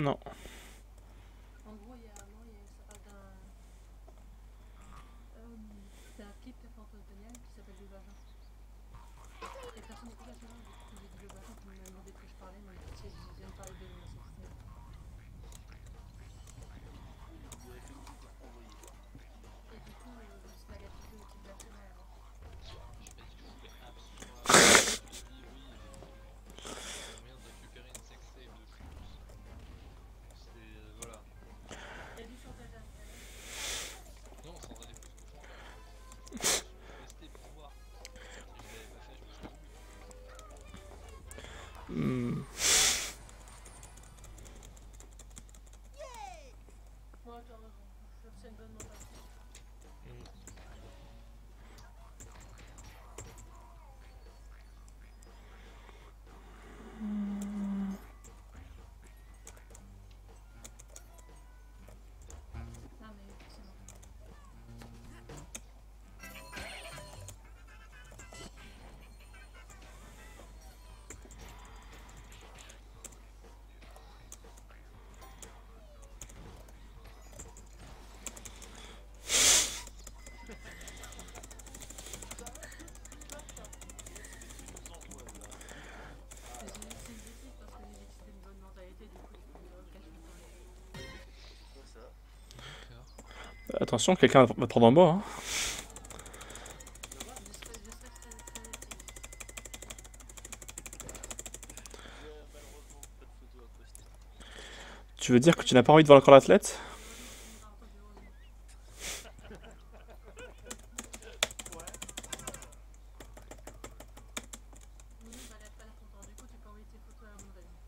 Non. En gros, ça parle d'un clip de François Daniel qui s'appelle Le Vagin. Et personne n'écoute la chanson, du coup, quand j'ai dit Le Vagin, tout le monde m'a demandé de quoi je parlais, mais si je viens de parler de l'homosexualité. Et du coup, Spaghetti fait le type d'action avant. J'ai pas dit que je voulais absolument la voir. Je lui ai dit oui, s'il y a moyen de récupérer une sextape de plus. C'est voilà. Il y a du chantage à faire. Non, sans aller plus qu'au chantage. C'était juste pour tester, pour voir. Si je l'avais pas fait, je me serais voulu. Hmm. Moi, t'as raison. C'est une bonne mentation. Ah, mais forcément. C'est une bêtise parce que j'ai dit que c'était une bonne mentalité, du coup, tu peux me cacher le temps. D'accord. Attention, quelqu'un va te prendre en bas. Hein. Je serais très utile. Tu veux dire que tu n'as pas envie de voir le corps d'athlète? Heureusement que tu m'as entendu, heureusement. Mimi va pas l'air content, du coup, tu peux envoyer tes photos à mon ami.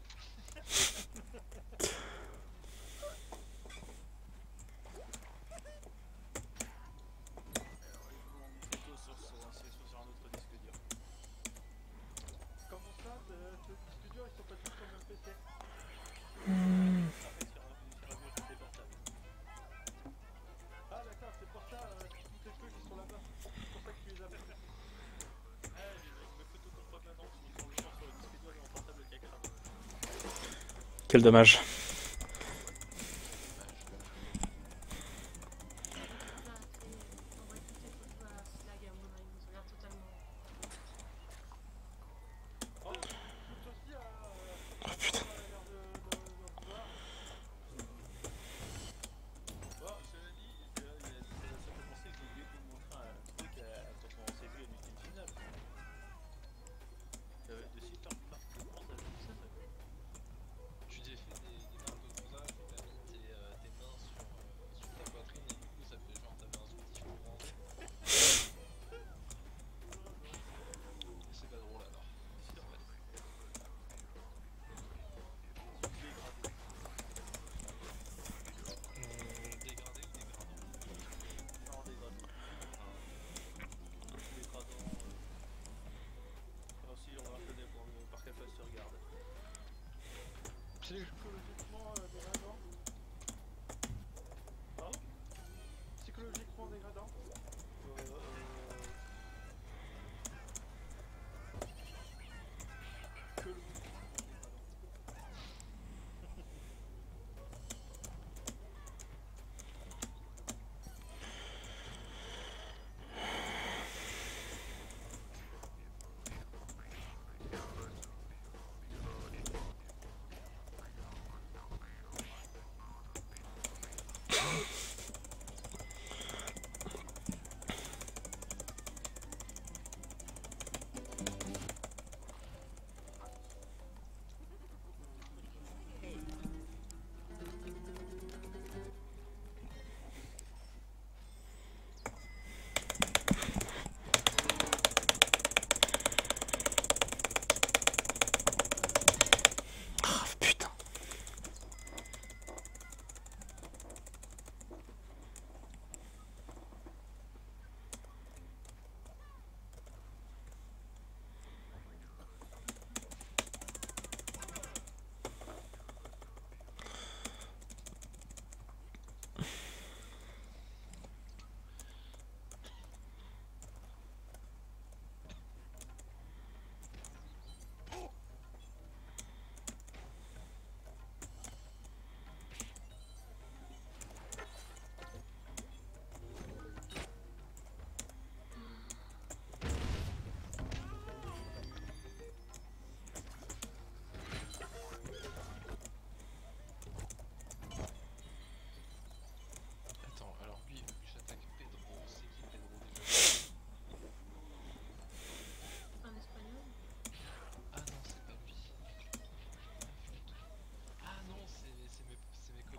Quel dommage. Dommage. Envoie toutes tes photos à Slag et à mon ami, ils ont l'air totalement. Oh putain. Tu t'es fait des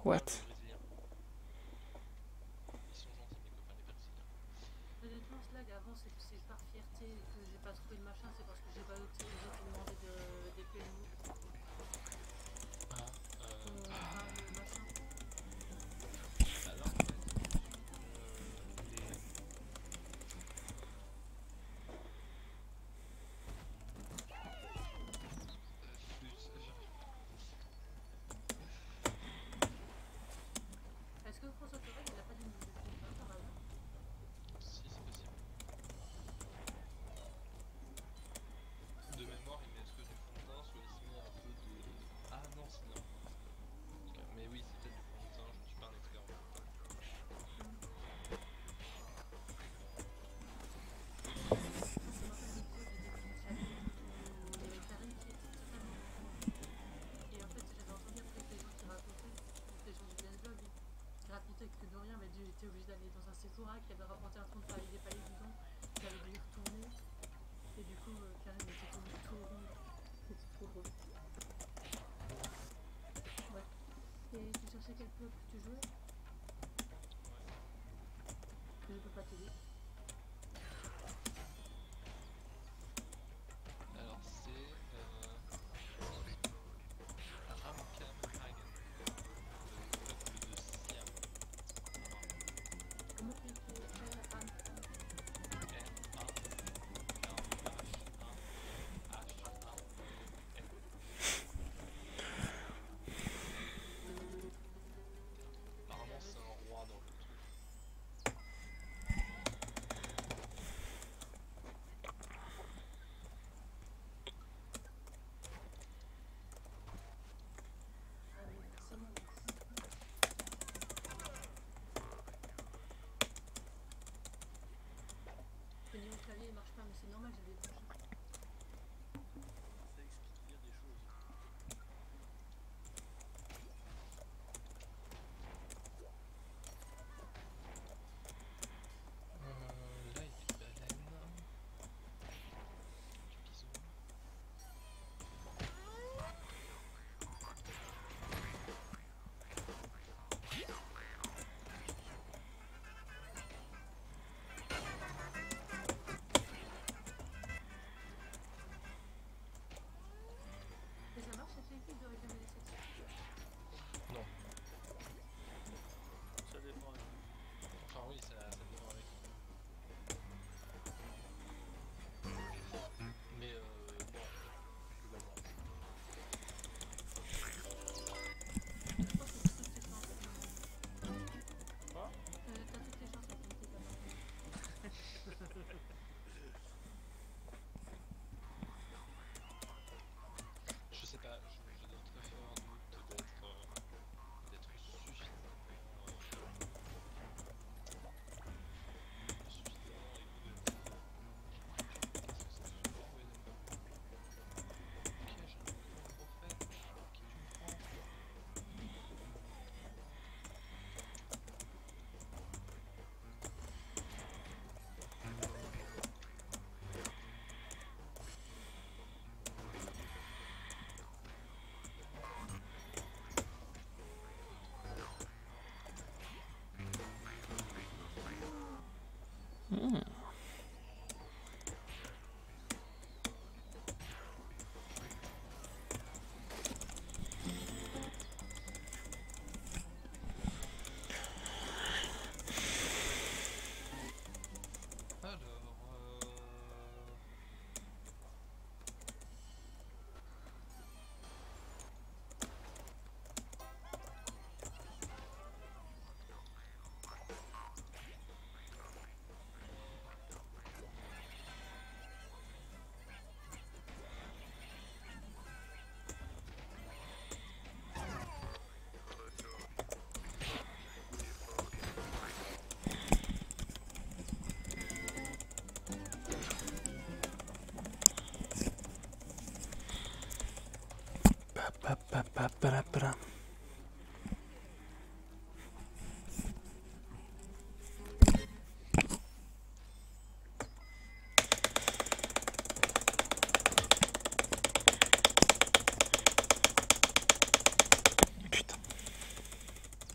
What? Les Brésiliens. Ils sont gentils, mes copains, les Brésiliens. Honnêtement, ce lag avant, c'est par fierté que j'ai pas trouvé le machin, c'est parce que j'ai pas autorisé de demander des PMO. Ah, Le machin. alors en fait, les... Est-ce que François Torel, il a pas d'une musique comme ça par hasard? Si, c'est possible. De mémoire, il met soit du fond de teint, soit il se met un peu de... Ah non, c'est non. Mais oui, c'est peut-être du fond de teint, je ne suis pas un expert en fond de teint. Ça me rappelle l'épisode de Dating Challenge où il y avait Karine qui était totalement confondue. Et en fait, j'avais entendu après que les gens qui racontaient, les gens du blog, qui racontaient que de rien, mais Dieu était obligé d'aller dans un Sephora, qui avait rapporté un fond de palais des palais dedans, qui avait dû y retourner. Et du coup, Karine était tombée tout ronde. C'était trop drôle. Ouais. Et tu cherchais quel club tu jouais? Je peux pas t'aider. Alors c'est... Ramkamhagen, le peuple de Siam. Comment tu écris Ram? Apparemment c'est un roi dans le truc. Ah mais forcément. Le niveau clavier il marche pas, mais c'est normal, j'ai des bougies. Ça explique bien des choses. Là il y a une baleine. Du bison. Et ça marche cette technique de réclamer les sexes? Non. Ça dépend. Enfin oui, ça dépend avec. Mais non, globalement. Je pense que t'as toutes tes chances. Quoi? T'as toutes tes chances avec une technique comme ça. Je sais pas, je dois très faire un doute d'être suffisamment évolué. Qu'est-ce que c'est ce super ouais, d'accord. Ok, j'ai un grand prophète. Qui tu me prends? Hmm. Alors, Pa-pa-pa-pa-pa-pa. Putain.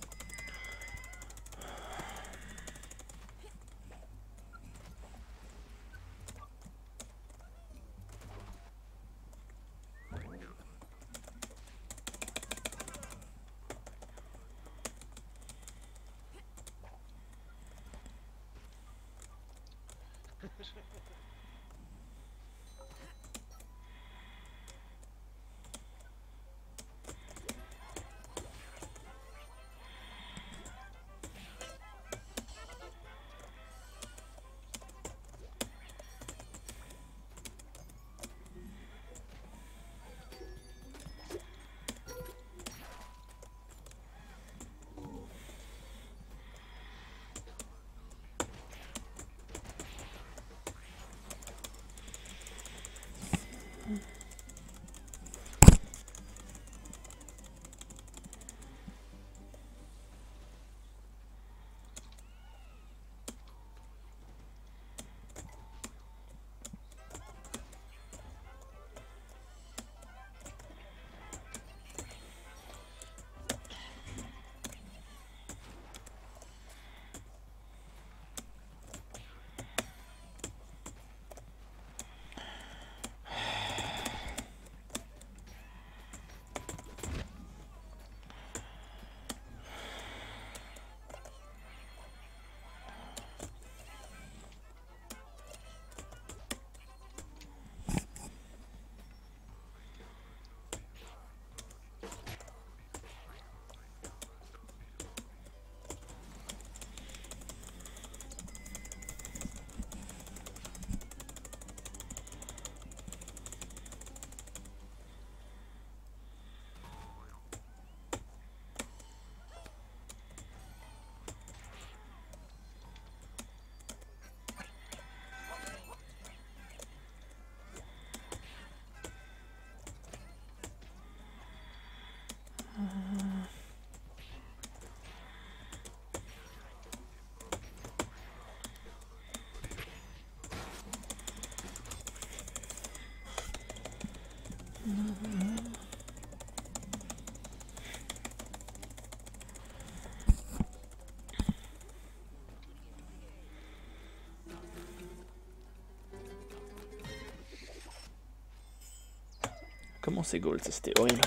Comment c'est gold, ça c'était horrible.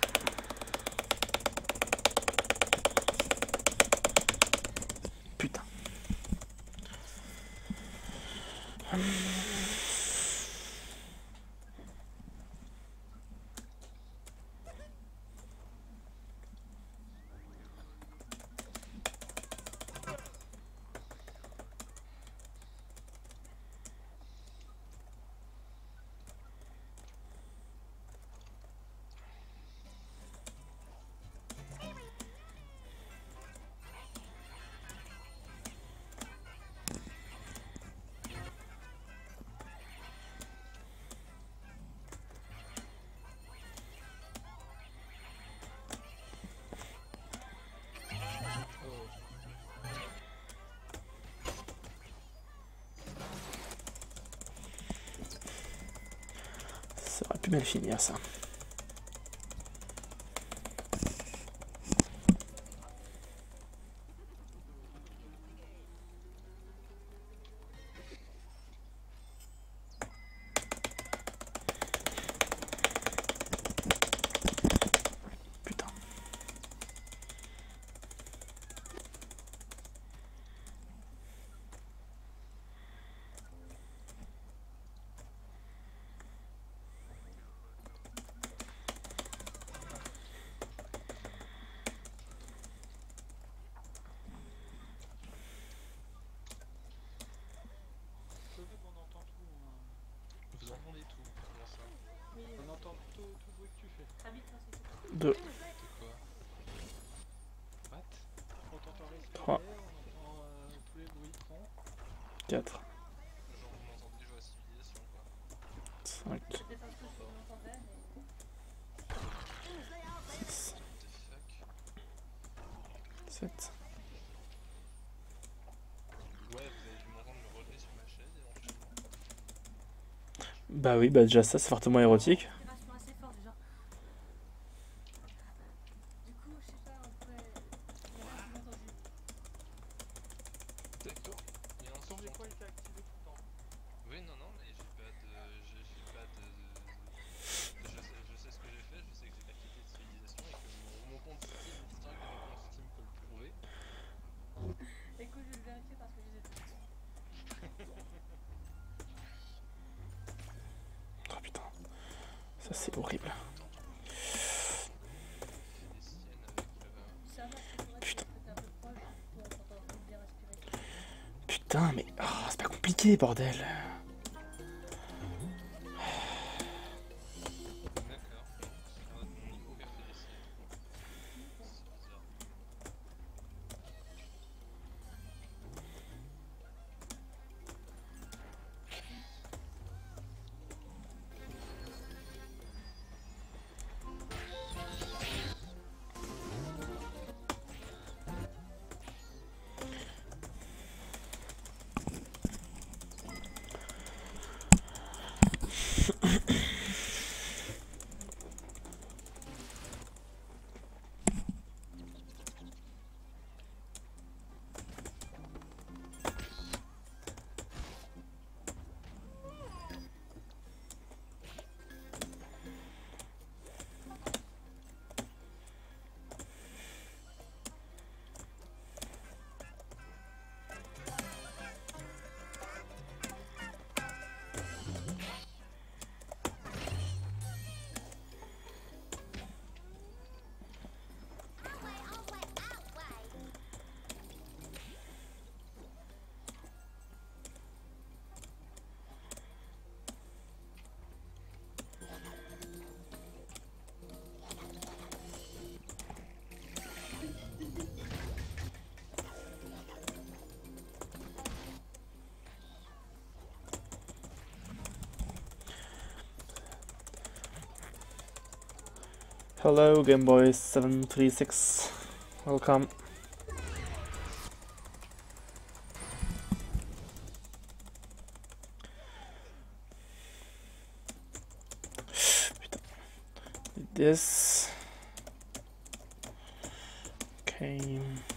Putain. Ça aurait pu mal finir ça. Putain. C'est vrai qu'on entend tout. Vous entendez tout, comment ça? On entend tout le bruit que tu fais. Très vite, ça, c'est tout. 2, De quoi? What? On t'entend respirer, 3, on entend tous les bruits de fond. 4, Genre vous m'entendez jouer à Civilisation quoi. 5, C'était parce que je m'entendais, mais... 6, What the fuck? 7. Ouais, vous avez dû m'entendre me relever sur ma chaise éventuellement. Bah oui, bah déjà ça c'est fortement érotique. C'est vachement assez fort, déjà. Du coup, je sais pas, après... Il y a rien qui m'a entendu. D'accord. Il y a un Ton son. micro il était activé tout le temps. Oui, non, non, mais j'ai pas de. J'ai pas de. Je sais ce que j'ai fait, je sais que j'ai pas quitté de civilisation et que mon compte Steam, l'historique de mon compte Steam peut le prouver. Écoute, je vais le vérifier parce que je les ai tous. Oh putain. Ça c'est horrible. J'ai des siennes avec. Ça va, c'est vrai que Putain. t'es un peu proche pour t'entendre bien respirer. Putain, mais oh, c'est pas compliqué, bordel. D'accord. Sur mon micro qui a fait des siennes. C'est bizarre. Hello, Gameboy 736. Welcome. Putain. This. Okay.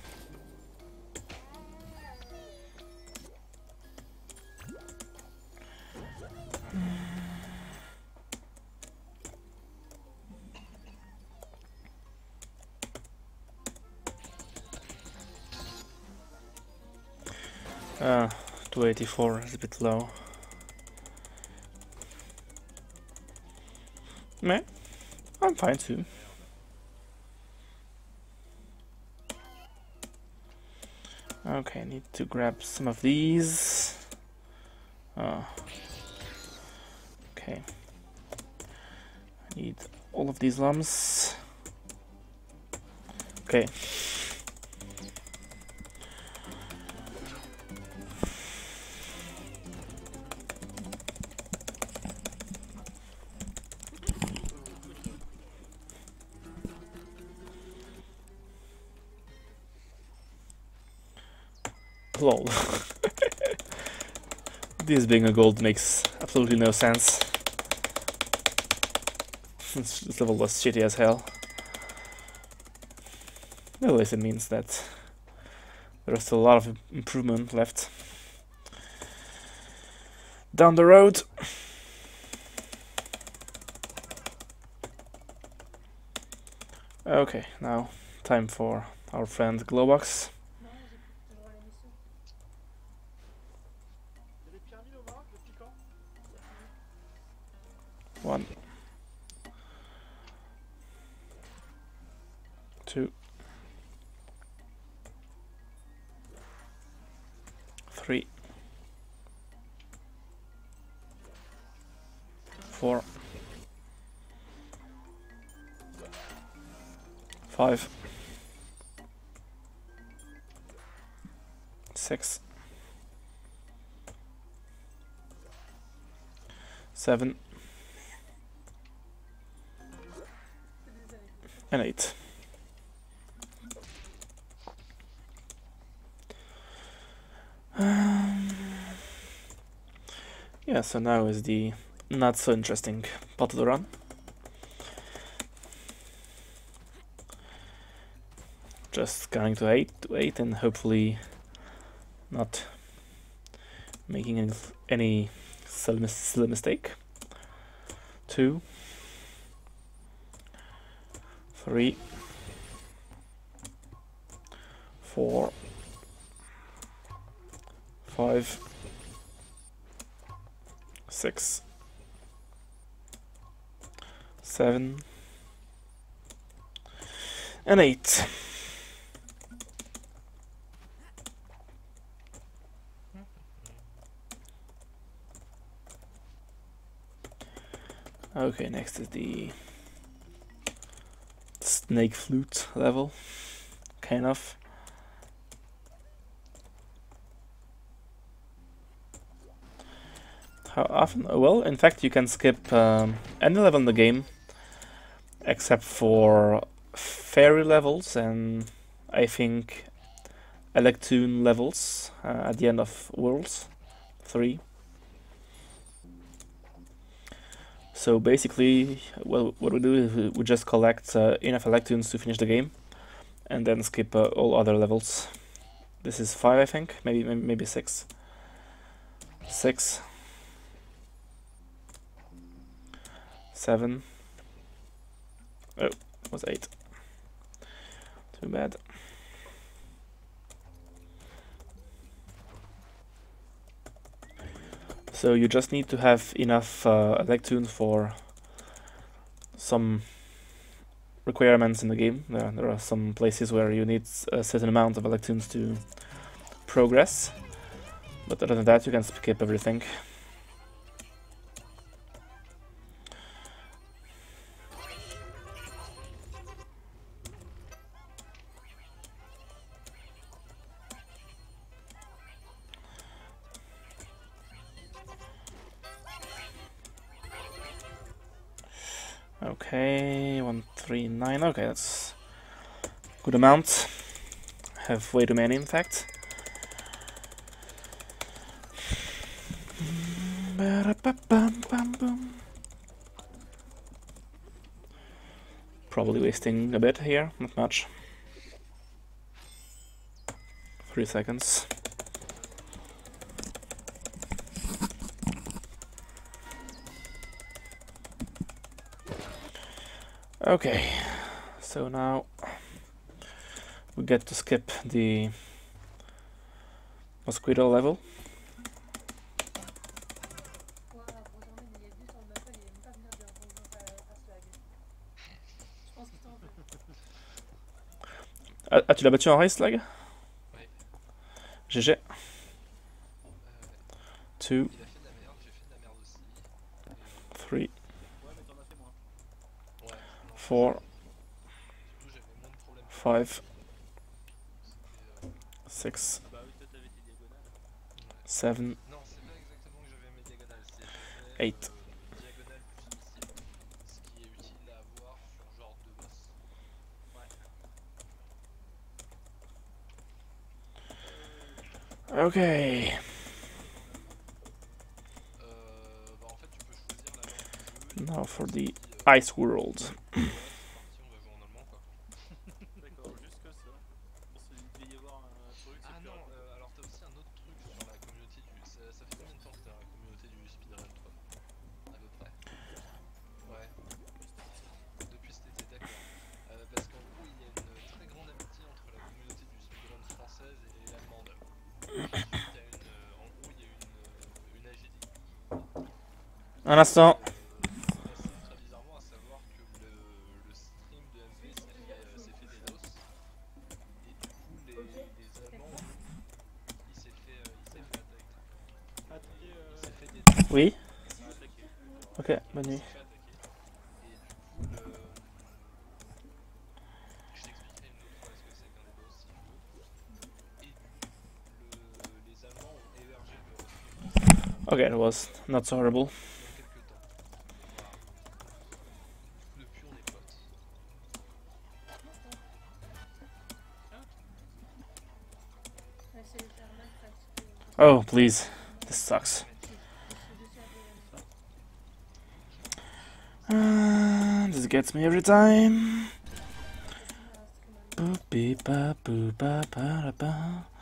Uh, 284 is a bit low. Meh, I'm fine too. Okay, I need to grab some of these. Okay. I need all of these lumps. Okay. Lol. This being a gold makes absolutely no sense. This level was shitty as hell. At least it means that there's still a lot of improvement left down the road. Okay, now time for our friend Glowbox. Non, j'ai droit à l'émission. Il y a des pierres mille au moins depuis quand? 1, 2, 3, 4, 5, 6, 7, and 8. Yeah, so now is the not so interesting part of the run. Just going to 8 and hopefully not making any silly mistake. 2, 3, 4, 5, 6, 7, and 8. Okay, next is the snake flute level, kind of. How often? Well, in fact, you can skip any level in the game except for fairy levels and I think Electoon levels at the end of Worlds 3. So basically, well, what we do is we just collect enough Electoons to finish the game, and then skip all other levels. This is 5, I think, maybe 6. 6, 7. Oh, it was 8. Too bad. So you just need to have enough Electoons for some requirements in the game. There are some places where you need a certain amount of Electoons to progress, but other than that you can skip everything. Okay, 139. Okay, that's good amount. Have way too many, in fact. Probably wasting a bit here, not much. 3 seconds. Okay, so now we get to skip the mosquito level. Quoi, Rogerman, il est venu sur le bateau, il est même pas venu de rejoindre à Slag. Je pense qu'il t'en veut. Ah, tu l'as battu en race, Lag? Ouais. GG. 2, Il a fait de la merde, j'ai fait de la merde aussi. 3, Ouais, mais t'en as fait moins. Ouais. 4, Surtout j'avais moins de problèmes. 5, C'était, 6, Ah bah oui, toi t'avais tes diagonales. 7, non, c'est pas exactement que j'avais mes diagonales, c'est j'ai fait 8. diagonale plus missile. Ce qui est utile à avoir sur genre de boss. Okay. Bah en fait tu peux choisir la langue du jeu. Now for the Et Ice World. c'est parti, on va jouer en allemand quoi. D'accord, juste que ça. Parce qu'il devait y avoir un truc, Ah c'est que... non, alors t'as aussi un autre truc sur la communauté du... Ça fait combien de temps que t'es dans la communauté du speedrun toi? À peu près. Ouais, depuis cet été, d'accord. Parce qu'en gros il y a une très grande amitié entre la communauté du speedrun française et allemande. Ensuite il y a une... en gros il y a une AGDI. Un instant. Passé très bizarrement, à savoir que le stream de MV s'est fait des DOS. Et du coup les Allemands, il s'est fait attaquer. Attaquer, Il s'est fait des Oui. attaquer. Ok, bonne il nuit. s'est fait attaquer. Et du coup je t'expliquerai une autre fois ce que c'est qu'un DDoS si tu veux. Et du coup les Allemands ont hébergé le stream de ces Allemands Okay, it was not so horrible. il y a quelques temps. Voilà. Depuis on est potes. Ouais, c'est Germain pratique. Oh, please. This sucks. This gets me every time. Boop beep ba boo ba ba da ba.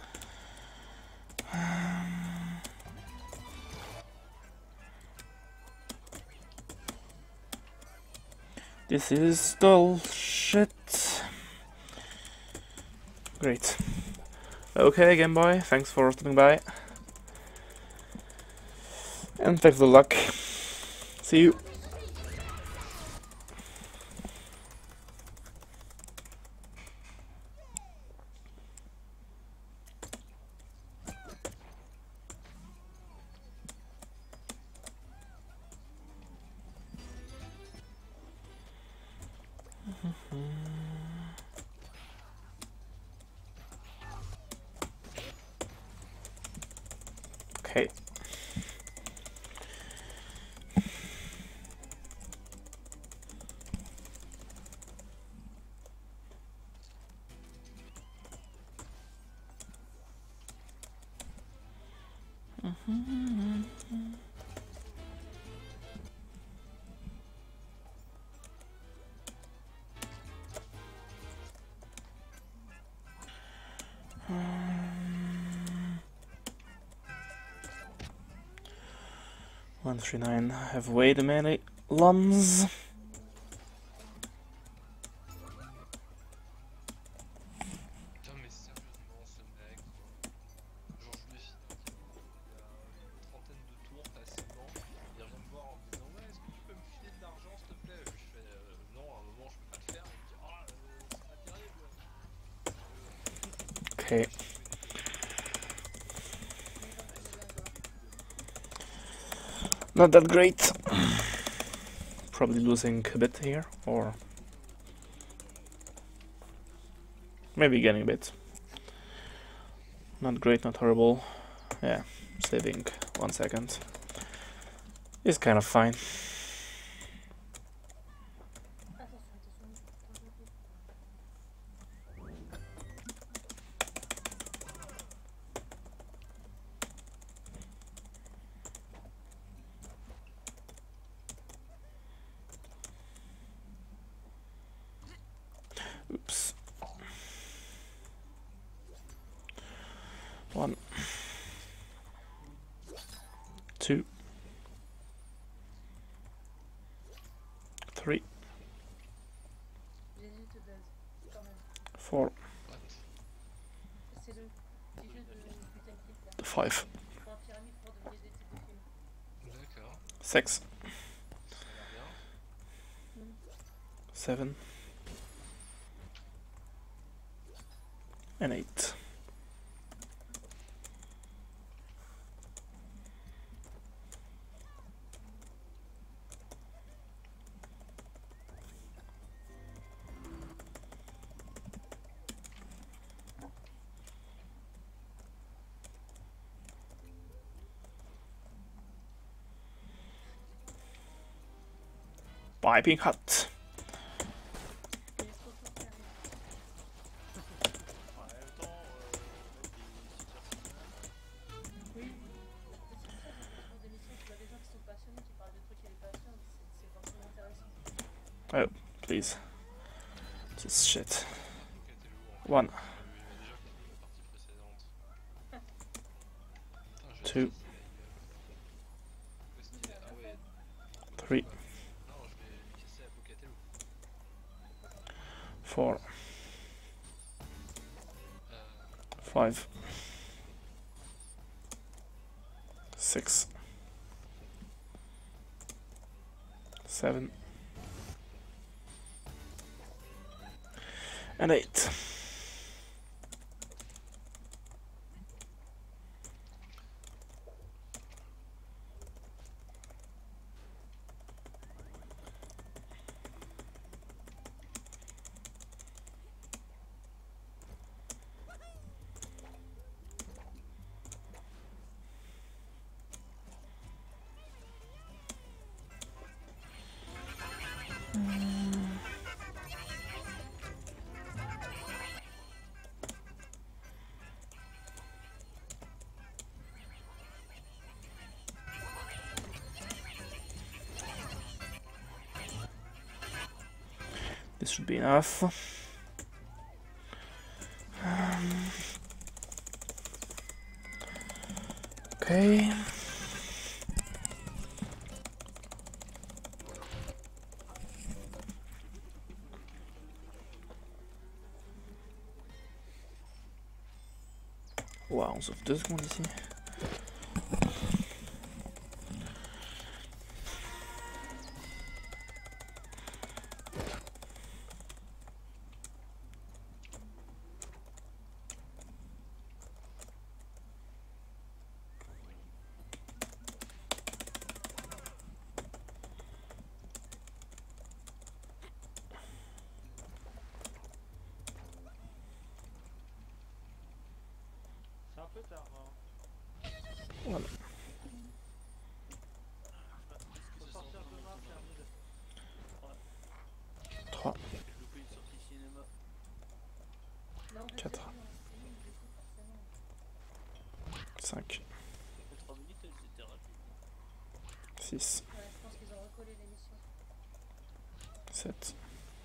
This is bullshit. Great. Okay, Game Boy, thanks for stopping by. And thanks for the luck. See you. Okay. One 139 have way too many lums. Putain mais sérieusement ce mec quoi. Genre je lui ai fini il y a une trentaine de tours facilement. Il vient me voir en me disant ouais est-ce que tu peux me filer de l'argent s'il te plaît. Je fais non à un moment je peux pas le faire. Il me dit ah c'est pas terrible. Okay. Not that great. Probably losing a bit here, or maybe getting a bit. Not great, not horrible. Yeah, saving 1 second. Is kind of fine. 2, 3, Jésus te baise, quand même. 4, What? C'est le petit jeu de putain de clip là. 5, Tu prends un pyramide pour deviner des types de films. D'accord. 6, Ça a l'air bien. 7, and 8. Piping hot. Il est trop fort, Pierre. En même temps, Oui. C'est pour ça que je fais d'émissions, tu vois des gens qui sont passionnés, qui parlent de trucs qui les passionnent, c'est forcément intéressant. Please. This shit. Pokétello, 1, en fait. On a déjà fini la partie précédente. Putain, je vais 2, utiliser la gueule. Où est-ce qu'il est? Ah ouais. 3, Non, je vais lui casser la Pokétello. 4, Euh, 5, 6, 7, and 8. This should be enough. Okay. Ouah, on sauve 2 secondes ici. c'est un peu tard. Hein. Voilà. Faut sortir demain, faire nul. 3, J'ai loupé une sortie cinéma. Mais en fait, 4, c'est en streaming, du coup, forcément. 5, Les 3 minutes, elles étaient rapides. 6, Ouais, je pense qu'ils ont recollé l'émission. 7,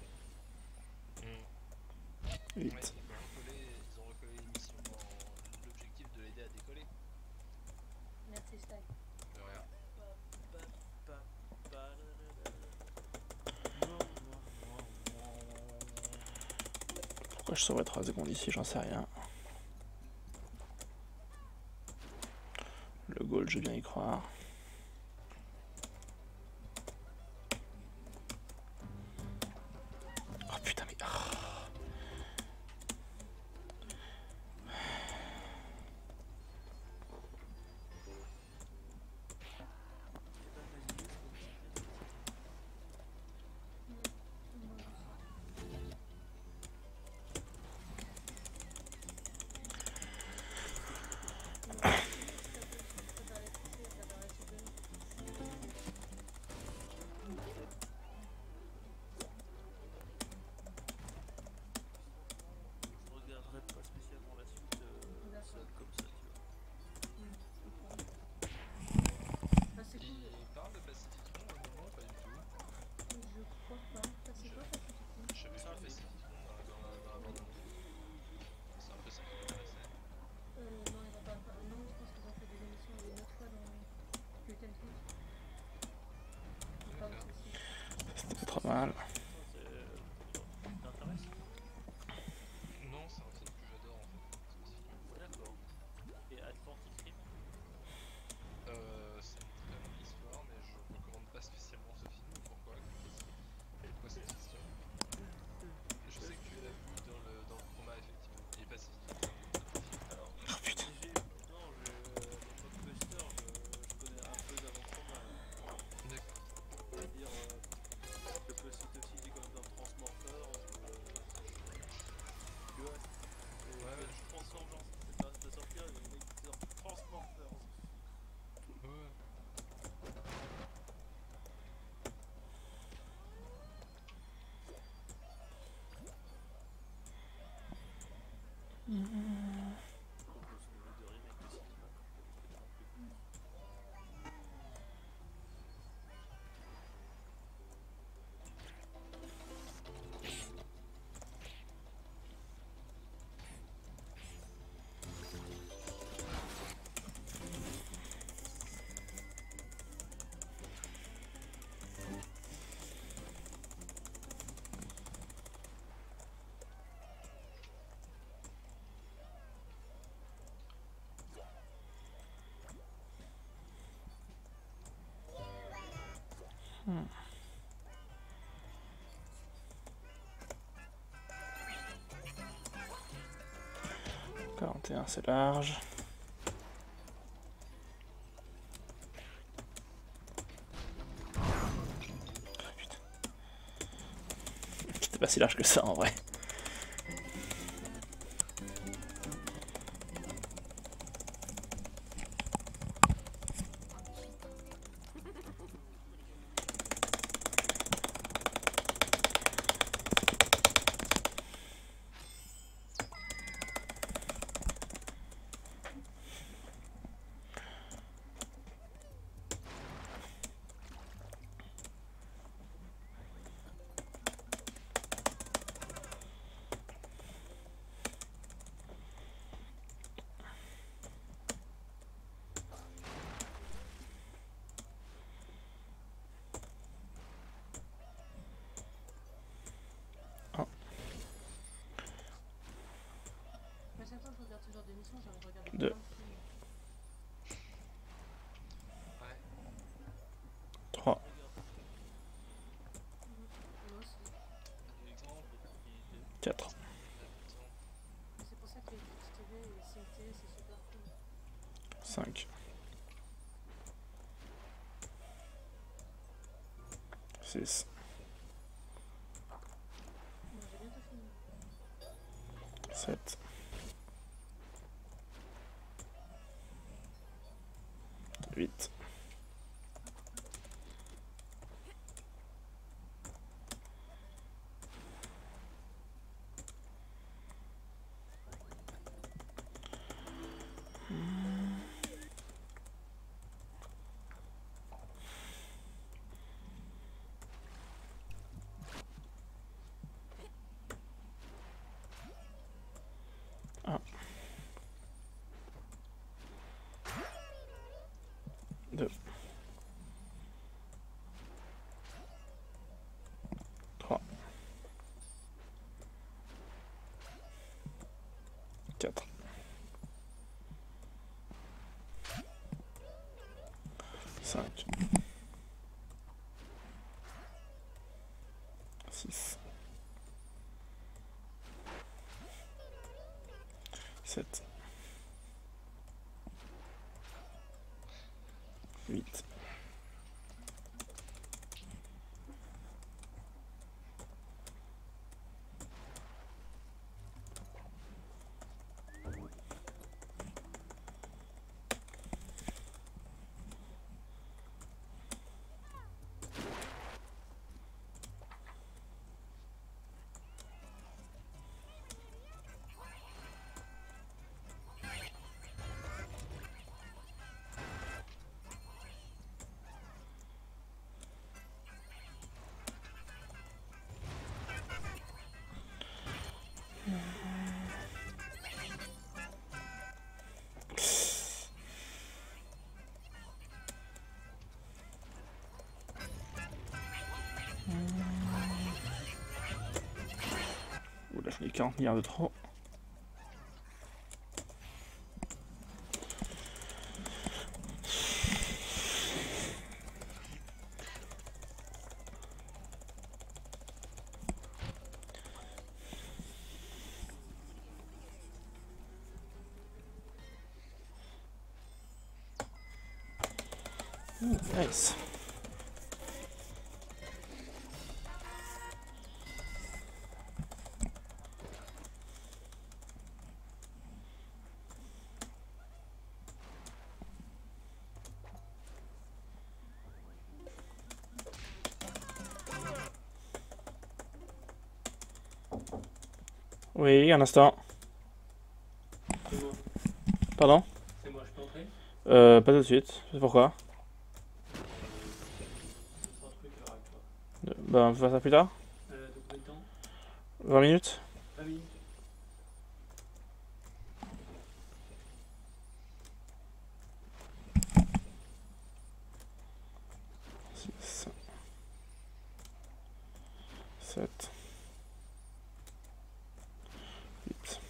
Ouais, 8, ils ont recollé l'émission dans l'objectif de l'aider à décoller. Merci, Sly. De rien. Pourquoi je sauverai 3 secondes ici, j'en sais rien. Le goal, je veux bien y croire. Oh putain, mais... 41 c'est large. Putain. C'était pas si large que ça en vrai. Mais chaque fois que je regarde ce genre d'émission, j'ai envie de regarder Deux. plein de films. Ouais. 3, Moi aussi. Exemple, et 2. 4, Ah, putain. Mais c'est pour ça que les Twitch TV et CT, c'est super cool. 5, 6, Bon, j'ai bientôt fini. 7, 8, 2, 3, 4, 5, 6, 7, 8, Oula, j'en ai 40 milliards de trop. Nice. Oui, un instant. C'est moi, Pardon? c'est moi, je peux entrer? Pas tout de suite. C'est pourquoi? C'est un truc avec toi. Bah, on peut faire ça plus tard? De combien de temps? 20 minutes? 20 minutes. Six, 7, 8.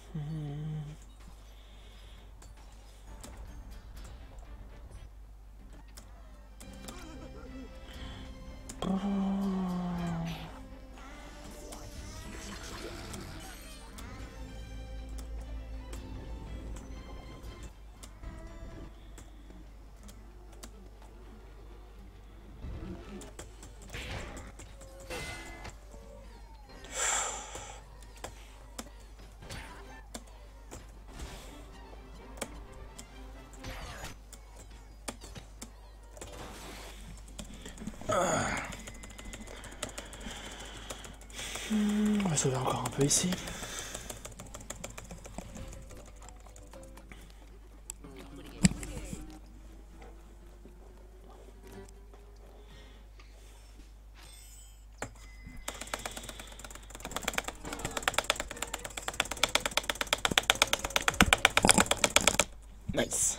On va sauver encore un peu ici. Nice.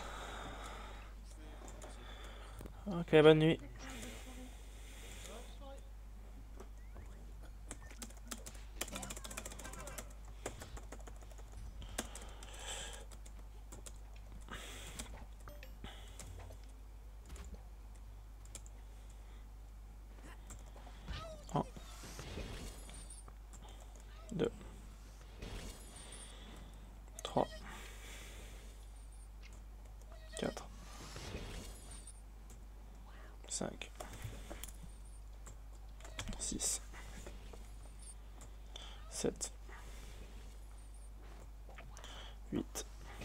Ok, bonne nuit. Un, 2, 3, 4, 5, 6, 7, 8,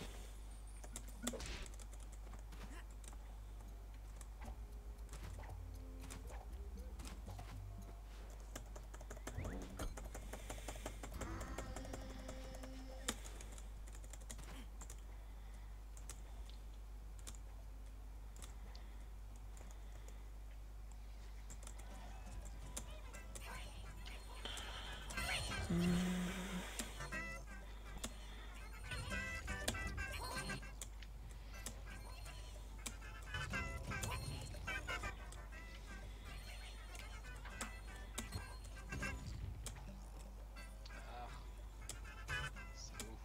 Ah, salaud.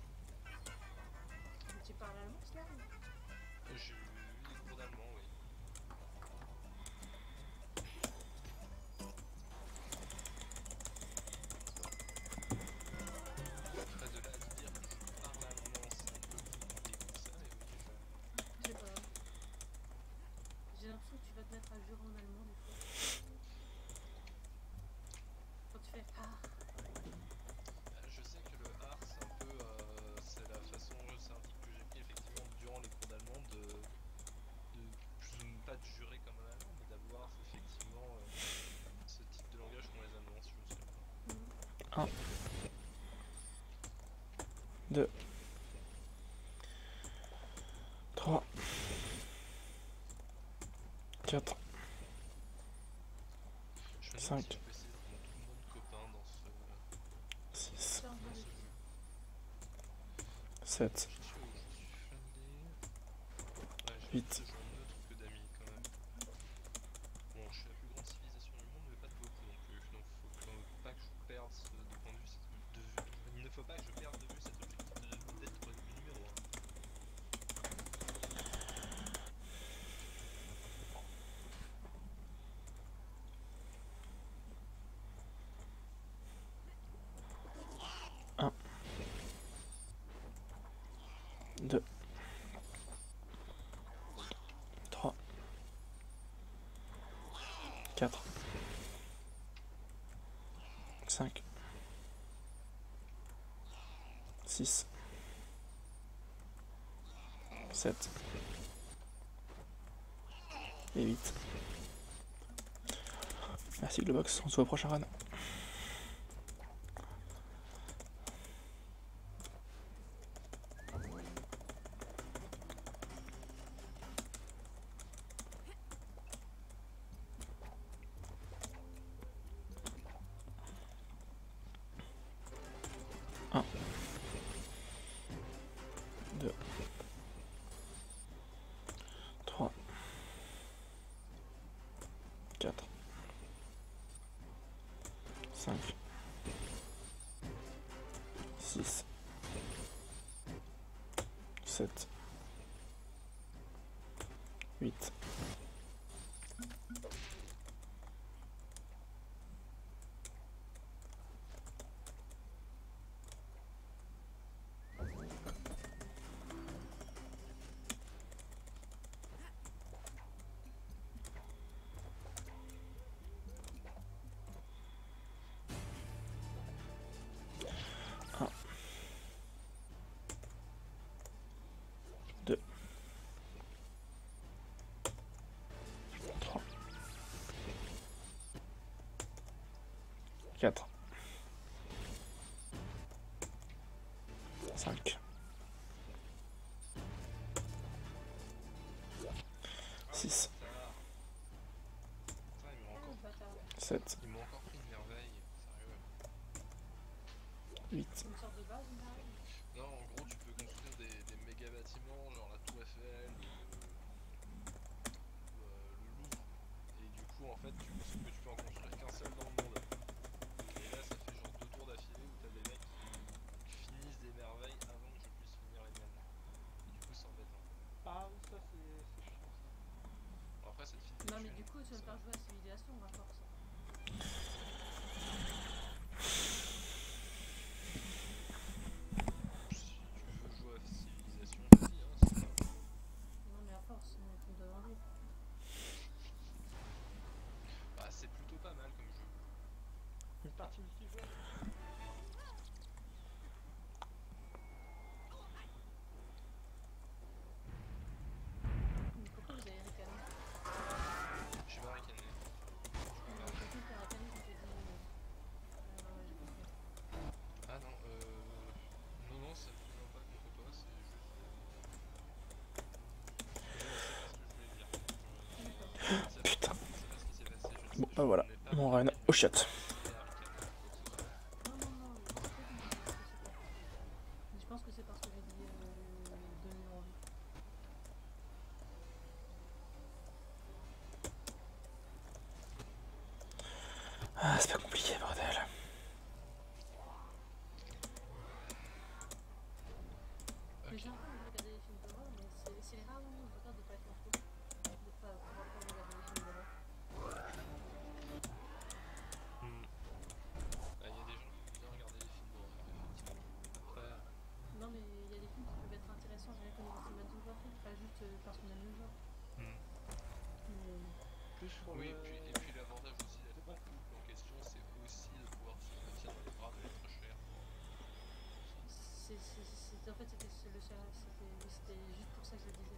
Tu parles allemand, Slam? J'ai eu des cours d'allemand, oui. Après, de là à se dire que je parle allemand, c'est un peu plus compliqué que ça, et oui, Je sais pas. J'ai l'impression que tu vas te mettre à jurer en allemand des fois. Quand tu fais ah, je sais que le art, c'est un peu, c'est la façon, c'est un type que j'ai pris effectivement durant les cours d'allemand de pas de jurer comme un allemand, mais d'avoir effectivement ce type de langage qu'ont les Allemands, si je me souviens bien. 1, 2, 3, 4, Je me demande 5, si je peux essayer de rendre tout le monde copain dans ce 6, ça on va jeu. 7, J'y suis où? Je suis fundé. Ouais, j'ai 8, plus de gens neutres que d'amis quand même. Bon, je suis la plus grande civilisation du monde, mais pas de beaucoup non plus. Donc faut pas que je perde de point de vue il ne faut pas que je perde de vue cet objectif d'être le numéro 1. un, 2, 3, 4, 5, 6, 7 et 8. Merci Globox, on se voit au prochain run. Un, 2, 3, 4, 5, 6, 7, 8. Deux. 3. 4. 5. 6. Putain, il m'a encore, Bâtard. 7. il m'a encore pris une merveille. Sérieux. 8. Une sorte de base, une merveille. Non, en gros, tu peux construire des méga bâtiments, genre la Tour Eiffel, le Louvre. Et du coup, en fait, sauf que tu peux en construire qu'un seul dans le monde. Et là, ça fait genre 2 tours d'affilée où t'as des mecs qui finissent des merveilles avant que je puisse finir les miennes. Et du coup, c'est embêtant. Ah, ça c'est chiant ça. Bon, après, ça te file des Non, mais thunes, du coup, tu vas me ça. faire jouer à Civilisation, à force. Si tu veux jouer à Civilisation, vas-y, hein, c'est pas... Non, mais à force, on me demande. Bah, c'est plutôt pas mal comme jeu. Une partie multijoueur. Mais pourquoi vous avez ricané? Je suis pas ricané. Il y a quelqu'un qui a ricané quand j'ai dit. Ah ouais, j'ai compris. Ah non, non, non, ça ne vient pas contre toi, c'est juste... Je sais pas ce que je voulais dire. Putain. Je sais pas ce qui s'est passé, je ne sais Bon, je bah voilà. n'ai pas Mon compris run le au shot. fait à ricaner ou quoi que ce soit. Non, non, non, je sais pas comment je sais pas. Mais je pense que c'est parce que j'ai dit donner envie. Ah, c'est pas compliqué, bordel. Mais Ok. j'ai l'impression de regarder les films d'horreur, mais c'est les rares moments où je regarde de pas être en faux. De pas pouvoir pas regarder les films d'horreur. Ah, il y a des gens qui aiment bien regarder les films d'horreur, effectivement. Après, Non, mais il y a des films qui peuvent être intéressants rien qu'au niveau cinématographique, pas juste parce qu'on aime le genre. Mais Plus pour oui, le. et puis l'avantage aussi d'être en couple en question, c'est aussi de pouvoir se tenir dans les bras de l'être cher. en fait, c'était le seul. C'était juste pour ça que je le disais.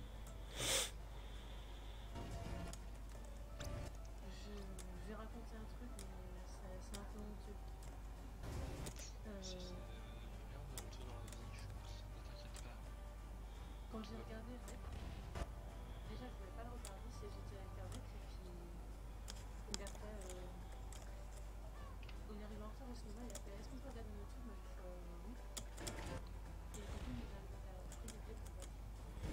Je vais raconter un truc, mais c'est un peu honteux. Si c'est rien de honteux dans la vie, je pense, ne t'inquiète pas. Quand j'ai regardé Rec, déjà je voulais pas le regarder, j'étais avec un Rec, et puis après, on est arrivé en retard au cinéma, il a fait est-ce qu'on peut regarder YouTube? Moi j'ai fait oui. Et du coup, il a pris des billets pour le regarder.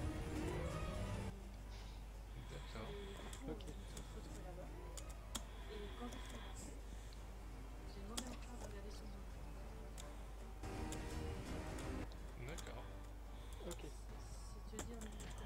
D'accord. Et du coup, Ok. on s'est retrouvés là-bas. Et quand je suis rentrée, j'ai demandé à mon frère de regarder son nom. D'accord. Ok. C'est te dire,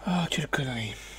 Ah, quelle connerie.